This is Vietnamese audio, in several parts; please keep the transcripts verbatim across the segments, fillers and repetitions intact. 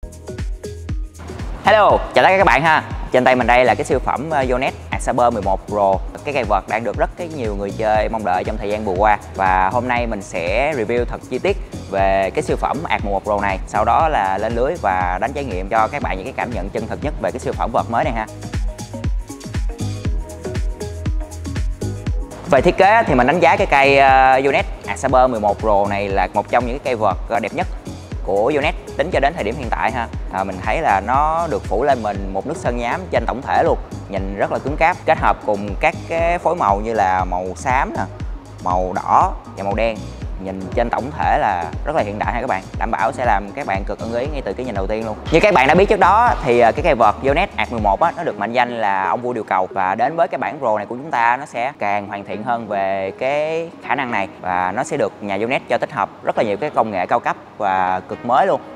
Hello, chào tất cả các bạn ha. Trên tay mình đây là cái siêu phẩm Yonex Saber mười một Pro. Cái cây vợt đang được rất cái nhiều người chơi mong đợi trong thời gian vừa qua. Và hôm nay mình sẽ review thật chi tiết về cái siêu phẩm mười một Pro này. Sau đó là lên lưới và đánh trải nghiệm cho các bạn những cái cảm nhận chân thực nhất về cái siêu phẩm vợt mới này ha. Về thiết kế thì mình đánh giá cái cây Yonex Saber mười một Pro này là một trong những cái cây vợt đẹp nhất của Yonex tính cho đến thời điểm hiện tại ha. À, mình thấy là nó được phủ lên mình một nước sơn nhám trên tổng thể luôn, nhìn rất là cứng cáp, kết hợp cùng các cái phối màu như là màu xám nè, màu đỏ và màu đen, nhìn trên tổng thể là rất là hiện đại ha các bạn, đảm bảo sẽ làm các bạn cực ưng ý ngay từ cái nhìn đầu tiên luôn. Như các bạn đã biết trước đó thì cái cây vợt Yonex mười một á, nó được mệnh danh là ông vua điều cầu, và đến với cái bản Pro này của chúng ta nó sẽ càng hoàn thiện hơn về cái khả năng này, và nó sẽ được nhà Yonex cho tích hợp rất là nhiều cái công nghệ cao cấp và cực mới luôn.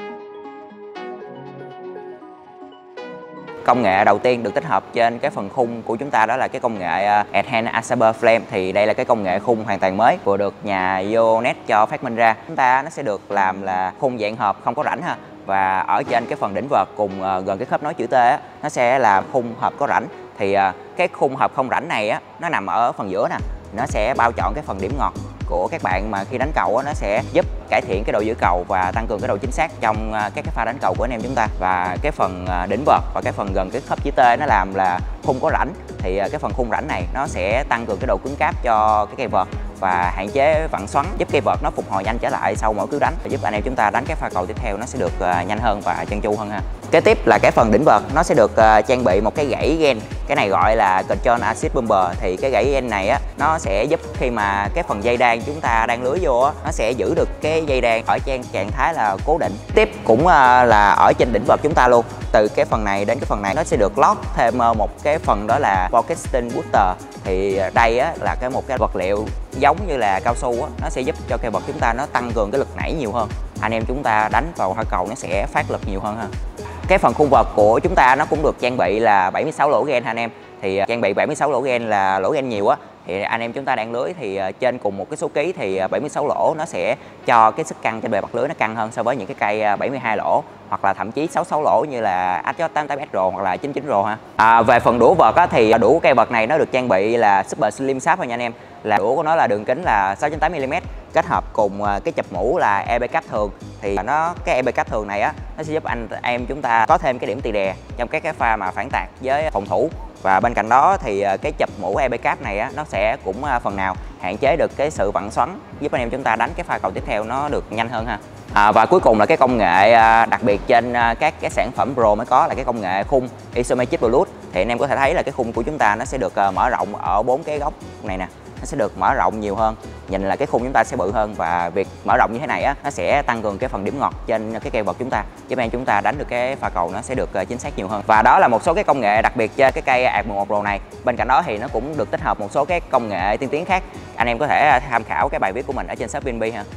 Công nghệ đầu tiên được tích hợp trên cái phần khung của chúng ta đó là cái công nghệ Enhanced Saber Flame. Thì đây là cái công nghệ khung hoàn toàn mới vừa được nhà Yonex cho phát minh ra. Chúng ta nó sẽ được làm là khung dạng hộp không có rãnh ha. Và ở trên cái phần đỉnh vợt cùng gần cái khớp nối chữ T á, nó sẽ là khung hộp có rãnh. Thì cái khung hộp không rãnh này á, nó nằm ở phần giữa nè. Nó sẽ bao trọn cái phần điểm ngọt của các bạn mà khi đánh cầu á, nó sẽ giúp cải thiện cái độ giữ cầu và tăng cường cái độ chính xác trong các cái pha đánh cầu của anh em chúng ta. Và cái phần đỉnh vợt và cái phần gần cái khớp chữ T nó làm là khung có rãnh, thì cái phần khung rãnh này nó sẽ tăng cường cái độ cứng cáp cho cái cây vợt và hạn chế vặn xoắn, giúp cây vợt nó phục hồi nhanh trở lại sau mỗi cú đánh, và giúp anh em chúng ta đánh cái pha cầu tiếp theo nó sẽ được nhanh hơn và trơn tru hơn ha. Kế tiếp là cái phần đỉnh vợt, nó sẽ được trang bị một cái gãy gen, cái này gọi là Control Assist Bumper. Thì cái gãy gen này á, nó sẽ giúp khi mà cái phần dây đan chúng ta đang lưới vô á, nó sẽ giữ được cái dây đan ở trang trạng thái là cố định. Tiếp cũng là ở trên đỉnh vợt chúng ta luôn, từ cái phần này đến cái phần này nó sẽ được lót thêm một cái phần đó là Podcasting Booster. Thì đây á, là cái một cái vật liệu giống như là cao su á, nó sẽ giúp cho cây vợt chúng ta nó tăng cường cái lực nảy nhiều hơn, anh em chúng ta đánh vào hoa cầu nó sẽ phát lực nhiều hơn ha. Cái phần khung vợt của chúng ta nó cũng được trang bị là bảy mươi sáu lỗ gen ha anh em. Thì trang bị bảy mươi sáu lỗ gen là lỗ gen nhiều á, thì anh em chúng ta đang lưới thì trên cùng một cái số ký thì bảy mươi sáu lỗ nó sẽ cho cái sức căng trên bề mặt lưới nó căng hơn so với những cái cây bảy mươi hai lỗ hoặc là thậm chí sáu mươi sáu lỗ như là Adjust tám mươi tám S Pro hoặc là chín mươi chín Pro ha. À, về phần đũa vợt á, thì đũa của cây vợt này nó được trang bị là Super Slim Shaft thôi nha anh em. Là đũa của nó là đường kính là sáu chấm tám mi li mét kết hợp cùng cái chập mũ là e bê cap thường. Thì nó cái e bê cap thường này á, nó sẽ giúp anh em chúng ta có thêm cái điểm tì đè trong các cái pha mà phản tạc với phòng thủ. Và bên cạnh đó thì cái chập mũ e bê cap này á, nó sẽ cũng phần nào hạn chế được cái sự vặn xoắn, giúp anh em chúng ta đánh cái pha cầu tiếp theo nó được nhanh hơn ha. À, và cuối cùng là cái công nghệ đặc biệt trên các cái sản phẩm Pro mới có là cái công nghệ khung Isometric Bluetooth. Thì anh em có thể thấy là cái khung của chúng ta nó sẽ được mở rộng ở bốn cái góc này nè, nó sẽ được mở rộng nhiều hơn, nhìn là cái khung chúng ta sẽ bự hơn, và việc mở rộng như thế này á, nó sẽ tăng cường cái phần điểm ngọt trên cái cây vợt chúng ta, giúp anh em chúng ta đánh được cái pha cầu nó sẽ được chính xác nhiều hơn. Và đó là một số cái công nghệ đặc biệt trên cái cây mười một Pro này. Bên cạnh đó thì nó cũng được tích hợp một số cái công nghệ tiên tiến khác, anh em có thể tham khảo cái bài viết của mình ở trên shop Vinbi ha.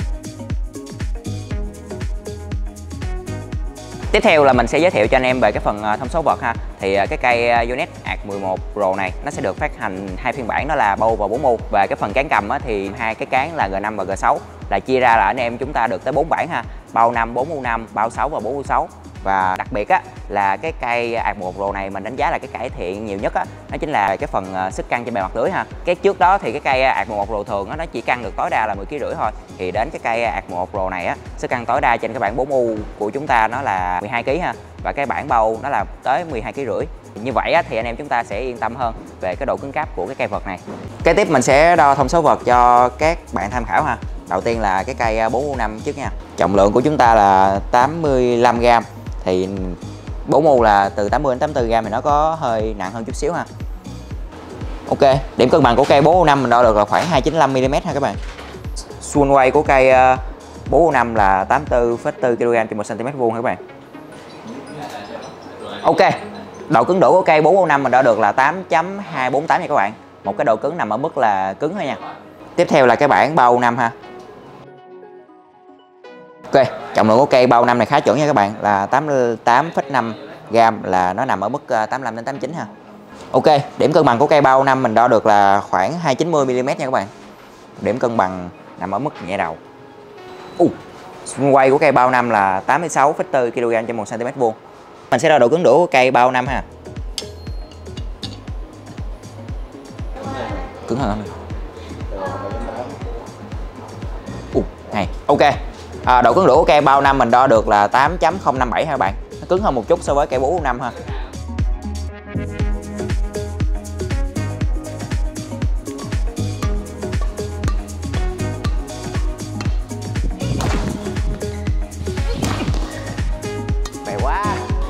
Tiếp theo là mình sẽ giới thiệu cho anh em về cái phần thông số vợt ha. Thì cái cây Yonex mười một Pro này nó sẽ được phát hành hai phiên bản, đó là bâu và bốn mu. Về cái phần cán cầm á, thì hai cái cán là G năm và G sáu là chia ra là anh em chúng ta được tới bốn bản ha. Bao năm, bốn mu năm, bao sáu và bốn mu sáu. Và đặc biệt á, là cái cây mười một Pro này mình đánh giá là cái cải thiện nhiều nhất á, đó chính là cái phần sức căng trên bề mặt lưới ha. Cái trước đó thì cái cây mười một Pro thường á, nó chỉ căng được tối đa là mười ki lô gam rưỡi thôi. Thì đến cái cây mười một Pro này á, sức căng tối đa trên cái bản bốn mu của chúng ta nó là mười hai ki lô gam ha, và cái bản bầu nó là tới mười hai ki lô gam rưỡi. Như vậy á, thì anh em chúng ta sẽ yên tâm hơn về cái độ cứng cáp của cái cây vợt này. Kế tiếp mình sẽ đo thông số vợt cho các bạn tham khảo ha. Đầu tiên là cái cây bốn mu năm trước nha. Trọng lượng của chúng ta là tám mươi lăm gam. Thì bốn mu là từ tám mươi đến tám mươi tư gam thì nó có hơi nặng hơn chút xíu ha. Ok, điểm cân bằng của cây bốn mu năm mình đo được là khoảng hai chín lăm mi li mét ha các bạn. Xuân quay của cây bốn mu năm là tám mươi tư phẩy bốn ki lô gam trên một xăng ti mét vuông ha các bạn. Ok, độ cứng đũa của cây bốn mu năm mình đo được là tám chấm hai bốn tám nha các bạn. Một cái độ cứng nằm ở mức là cứng thôi nha. Tiếp theo là cái bản bao năm ha. Ok, trọng lượng của cây bao năm này khá chuẩn nha các bạn, là tám mươi tám phẩy năm gam, là nó nằm ở mức tám mươi lăm đến tám mươi chín ha. Ok, điểm cân bằng của cây bao năm mình đo được là khoảng hai chín mươi mi li mét nha các bạn. Điểm cân bằng nằm ở mức nhẹ đầu. Uh, Quay của cây bao năm là tám mươi sáu phẩy bốn ki lô gam trên một xăng ti mét vuông. Mình sẽ đo độ cứng đũa của cây bao năm ha. Cứng hơn không? Uh, hay. Ok. À, độ cứng đũa của cây bao năm mình đo được là tám chấm không năm bảy ha các bạn. Nó cứng hơn một chút so với cây bú năm ha. Mày quá.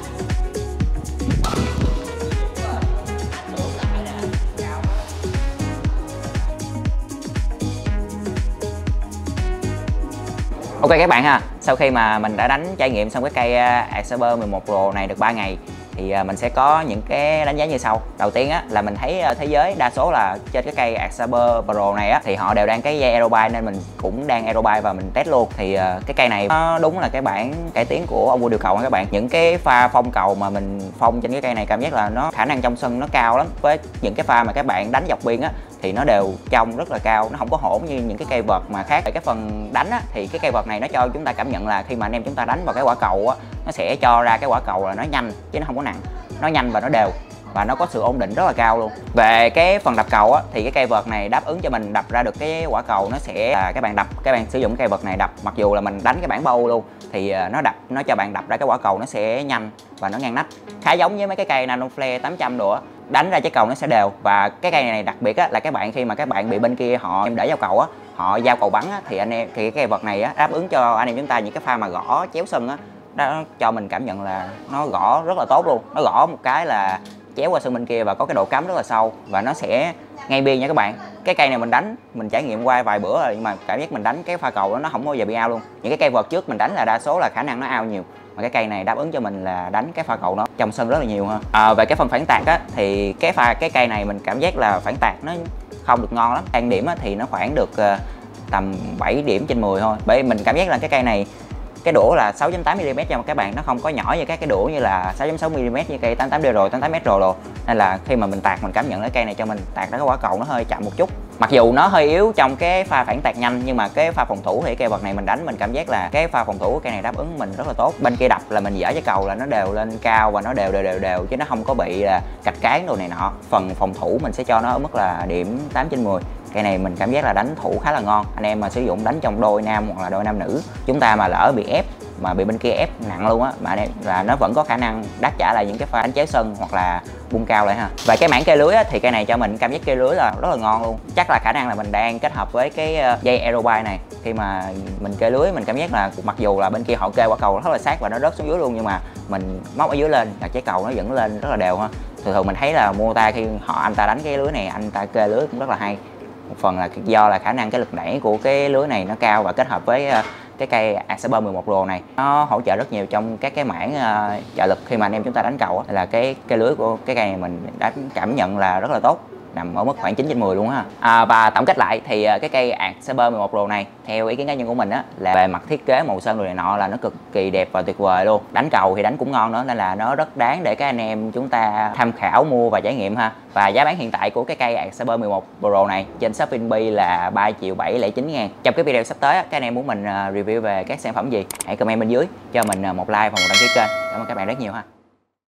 Ok các bạn ha, sau khi mà mình đã đánh trải nghiệm xong cái cây Acerber mười một Pro này được ba ngày thì mình sẽ có những cái đánh giá như sau. Đầu tiên á là mình thấy thế giới đa số là trên cái cây Acerber Pro này á thì họ đều đang cái dây Aerobike, nên mình cũng đang Aerobike và mình test luôn. Thì cái cây này nó đúng là cái bản cải tiến của ông vua điều cầu ha các bạn. Những cái pha phong cầu mà mình phong trên cái cây này cảm giác là nó khả năng trong sân nó cao lắm. Với những cái pha mà các bạn đánh dọc biên á thì nó đều trong rất là cao, nó không có hỗn như những cái cây vợt mà khác. Cái phần đánh á, thì cái cây vợt này nó cho chúng ta cảm nhận là khi mà anh em chúng ta đánh vào cái quả cầu á, nó sẽ cho ra cái quả cầu là nó nhanh chứ nó không có nặng, nó nhanh và nó đều và nó có sự ổn định rất là cao luôn. Về cái phần đập cầu á, thì cái cây vợt này đáp ứng cho mình đập ra được cái quả cầu nó sẽ là các bạn đập, các bạn sử dụng cây vợt này đập, mặc dù là mình đánh cái bản bâu luôn thì nó đập, nó cho bạn đập ra cái quả cầu nó sẽ nhanh và nó ngăn nắp, khá giống với mấy cái cây Nano Flare tám trăm đồ á, đánh ra trái cầu nó sẽ đều. Và cái cây này đặc biệt á, là các bạn khi mà các bạn bị bên kia họ em để vào cầu á, họ giao cầu bắn á, thì anh em thì cái cây vợt này á đáp ứng cho anh em chúng ta những cái pha mà gõ chéo sân á, nó cho mình cảm nhận là nó gõ rất là tốt luôn. Nó gõ một cái là chéo qua sân bên kia và có cái độ cắm rất là sâu và nó sẽ ngay biên nha các bạn. Cái cây này mình đánh, mình trải nghiệm qua vài bữa rồi nhưng mà cảm giác mình đánh cái pha cầu đó nó không bao giờ bị out luôn. Những cái cây vợt trước mình đánh là đa số là khả năng nó out nhiều, mà cái cây này đáp ứng cho mình là đánh cái pha cầu nó trong sân rất là nhiều ha. À, về cái phần phản tạc á thì cái pha cái cây này mình cảm giác là phản tạc nó không được ngon lắm. Tan điểm á thì nó khoảng được uh, tầm bảy điểm trên mười thôi. Bởi vì mình cảm giác là cái cây này cái đũa là sáu chấm tám mi li mét nha các bạn, nó không có nhỏ như các cái đũa như là sáu chấm sáu mi li mét như cây tám tám D rồi, tám tám M rồi. Nên là khi mà mình tạc mình cảm nhận cái cây này cho mình tạc ra cái quả cầu nó hơi chậm một chút. Mặc dù nó hơi yếu trong cái pha phản tạc nhanh nhưng mà cái pha phòng thủ thì cây vợt này mình đánh mình cảm giác là cái pha phòng thủ của cây này đáp ứng mình rất là tốt. Bên kia đập là mình dở cái cầu là nó đều lên cao và nó đều đều đều đều chứ nó không có bị là cạch cán đồ này nọ. Phần phòng thủ mình sẽ cho nó ở mức là điểm tám trên mười. Cây này mình cảm giác là đánh thủ khá là ngon. Anh em mà sử dụng đánh trong đôi nam hoặc là đôi nam nữ, chúng ta mà lỡ bị ép mà bị bên kia ép nặng luôn á, mà anh em là nó vẫn có khả năng đáp trả lại những cái pha đánh chéo sân hoặc là bung cao lại ha. Và cái mảng kê lưới á, thì cây này cho mình cảm giác kê lưới là rất là ngon luôn. Chắc là khả năng là mình đang kết hợp với cái dây Aerobike này, khi mà mình kê lưới mình cảm giác là mặc dù là bên kia họ kê quả cầu rất là sát và nó rớt xuống dưới luôn, nhưng mà mình móc ở dưới lên là trái cầu nó vẫn lên rất là đều ha. Thường thường mình thấy là Mota khi họ anh ta đánh cái lưới này anh ta kê lưới cũng rất là hay. Một phần là do là khả năng cái lực đẩy của cái lưới này nó cao và kết hợp với cái cây Acerber mười một Pro này nó hỗ trợ rất nhiều trong các cái mảng uh, trợ lực khi mà anh em chúng ta đánh cầu. Là cái cái lưới của cái cây này mình đánh cảm nhận là rất là tốt, nằm ở mức khoảng chín trên mười luôn ha. À, và tổng kết lại thì cái cây Acerber mười một Pro này theo ý kiến cá nhân của mình á, là về mặt thiết kế màu sơn rồi này nọ là nó cực kỳ đẹp và tuyệt vời luôn. Đánh cầu thì đánh cũng ngon nữa, nên là nó rất đáng để các anh em chúng ta tham khảo mua và trải nghiệm ha. Và giá bán hiện tại của cái cây Acerber mười một Pro này trên Shopee là ba triệu bảy trăm lẻ chín ngàn. Trong cái video sắp tới các anh em muốn mình review về các sản phẩm gì, hãy comment bên dưới cho mình một like và một đăng ký kênh. Cảm ơn các bạn rất nhiều ha.